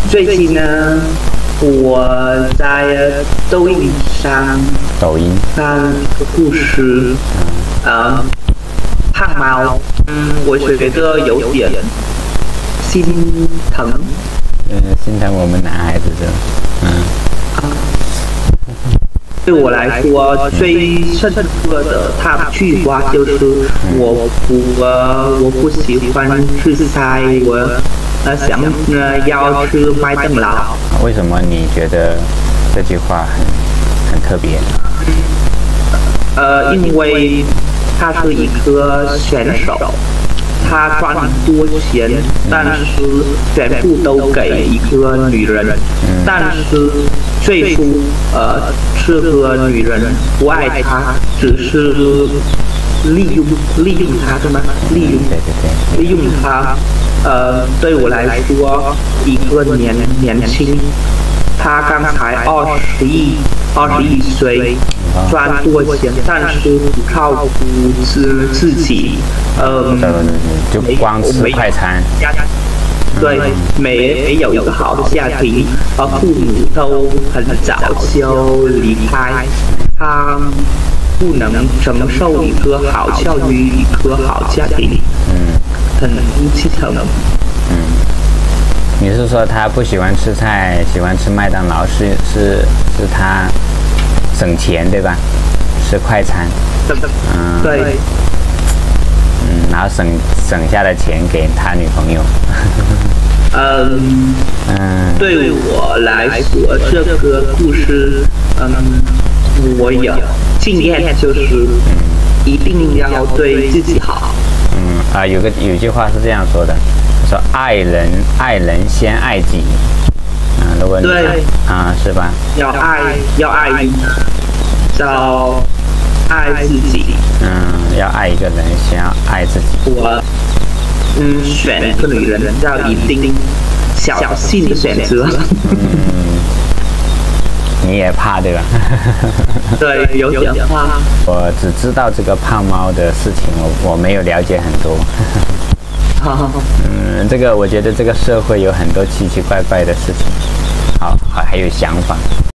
最近呢，我在抖音上看一个故事，胖猫，我觉得有点心疼。 心疼我们男孩子的， 对我来说，最深刻的他句话就是我不喜欢吃菜，我想要吃麦当劳。 为什么你觉得这句话很特别？ 因为他是一个选手，他赚很多钱，但是全部都给一个女人，但是最初这个女人不爱他，只是利用他，对吗？利用他。对我来说，一个年轻，他刚才21岁，赚多钱，但是不照顾自己， 就光吃快餐。 对，没有一个好的家庭，父母都很早就离开，他不能承受一个好教育，一个好家庭，很心疼。 你是说他不喜欢吃菜，喜欢吃麦当劳，是他省钱对吧？吃快餐。 对。 然后省下的钱给他女朋友。 对我来说，这个故事，我有经验，就是一定要对自己好。 有句话是这样说的，说爱人先爱己。如果你是吧？要爱人，要爱自己。要爱一个人，先要爱自己。 我选一个女人要一定小心的选择。 你也怕对吧？ 对，有点怕。 我只知道这个胖猫的事情，我没有了解很多。这个我觉得这个社会有很多奇奇怪怪的事情，还有想法。